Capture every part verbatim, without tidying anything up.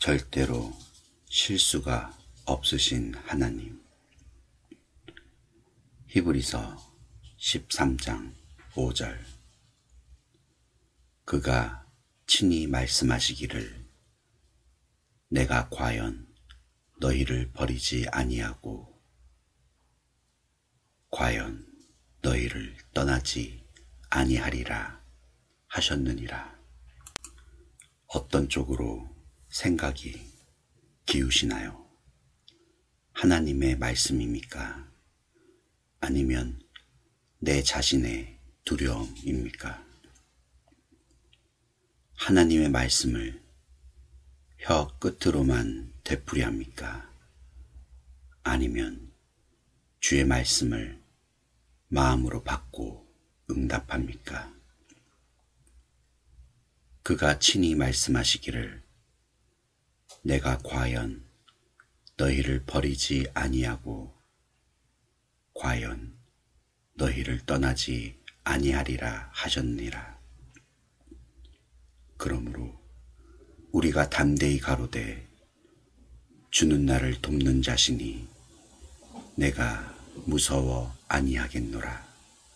절대로 실수가 없으신 하나님. 히브리서 십삼 장 오 절. 그가 친히 말씀하시기를 내가 과연 너희를 버리지 아니하고 과연 너희를 떠나지 아니하리라 하셨느니라. 어떤 쪽으로 생각이 기우시나요? 하나님의 말씀입니까? 아니면 내 자신의 두려움입니까? 하나님의 말씀을 혀 끝으로만 되풀이합니까? 아니면 주의 말씀을 마음으로 받고 응답합니까? 그가 친히 말씀하시기를 내가 과연 너희를 버리지 아니하고 과연 너희를 떠나지 아니하리라 하셨느니라. 그러므로 우리가 담대히 가로되 주는 나를 돕는 자시니 내가 무서워 아니하겠노라.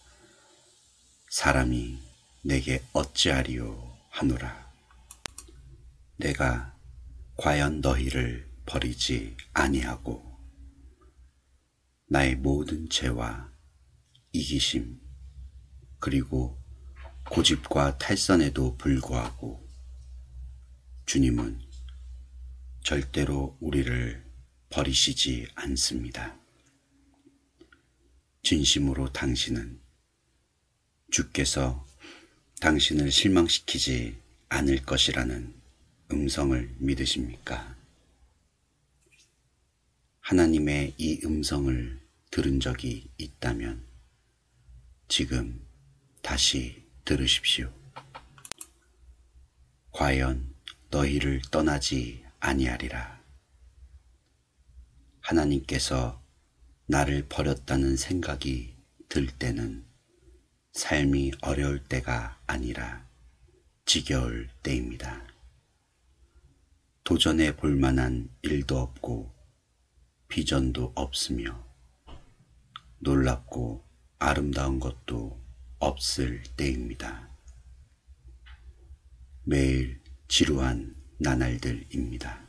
사람이 내게 어찌하리요 하노라. 내가 과연 너희를 버리지 아니하고 나의 모든 죄와 이기심 그리고 고집과 탈선에도 불구하고 주님은 절대로 우리를 버리시지 않습니다. 진심으로 당신은 주께서 당신을 실망시키지 않을 것이라는 음성을 믿으십니까? 하나님의 이 음성을 들은 적이 있다면 지금 다시 들으십시오. 과연 너희를 떠나지 아니하리라. 하나님께서 나를 버렸다는 생각이 들 때는 삶이 어려울 때가 아니라 지겨울 때입니다. 도전해 볼 만한 일도 없고 비전도 없으며 놀랍고 아름다운 것도 없을 때입니다. 매일 지루한 나날들입니다.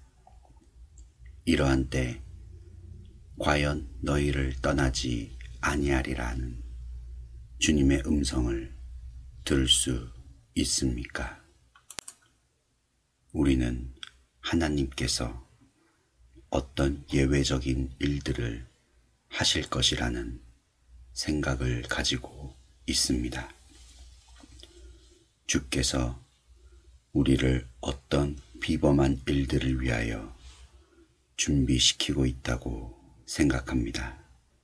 이러한 때 과연 너희를 떠나지 아니하리라는 주님의 음성을 들을 수 있습니까? 우리는 하나님께서 어떤 예외적인 일들을 하실 것이라는 생각을 가지고 있습니다. 주께서 우리를 어떤 비범한 일들을 위하여 준비시키고 있다고 생각합니다.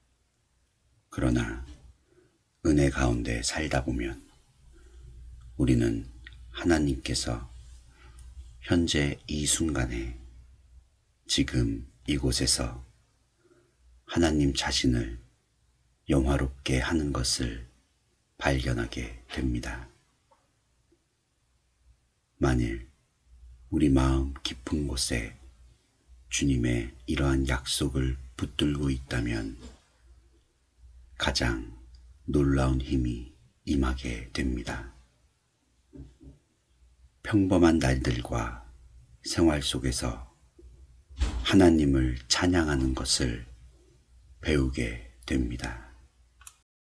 그러나 은혜 가운데 살다 보면 우리는 하나님께서 현재 이 순간에 지금 이곳에서 하나님 자신을 영화롭게 하는 것을 발견하게 됩니다. 만일 우리 마음 깊은 곳에 주님의 이러한 약속을 붙들고 있다면 가장 놀라운 힘이 임하게 됩니다. 평범한 날들과 생활 속에서 하나님을 찬양하는 것을 배우게 됩니다.